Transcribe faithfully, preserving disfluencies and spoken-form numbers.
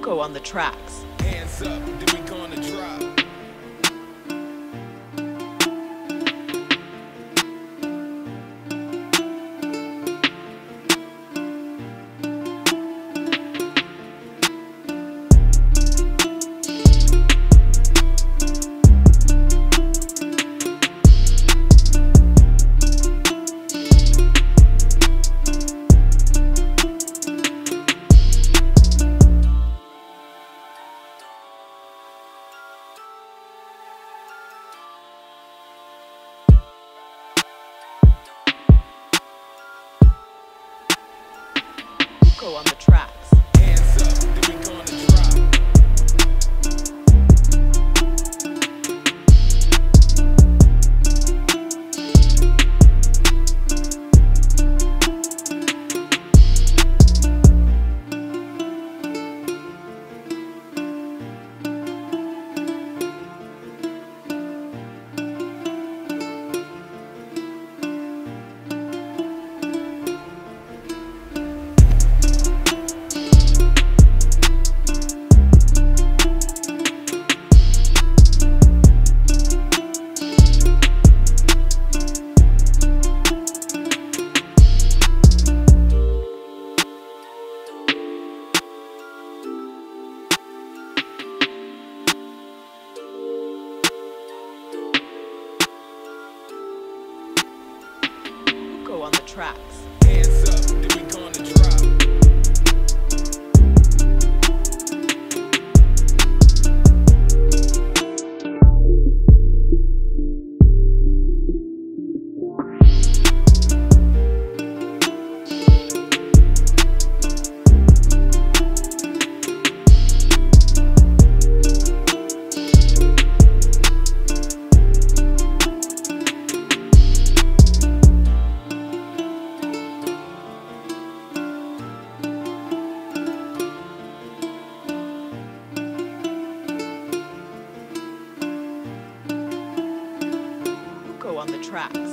Mooko on the tracks. Hands up, then we gonna drop. Mooko on the tracks. Hands up, then we gonna drop. Mooko on the tracks. Hands up, then we gonna drop. Mooko on the tracks.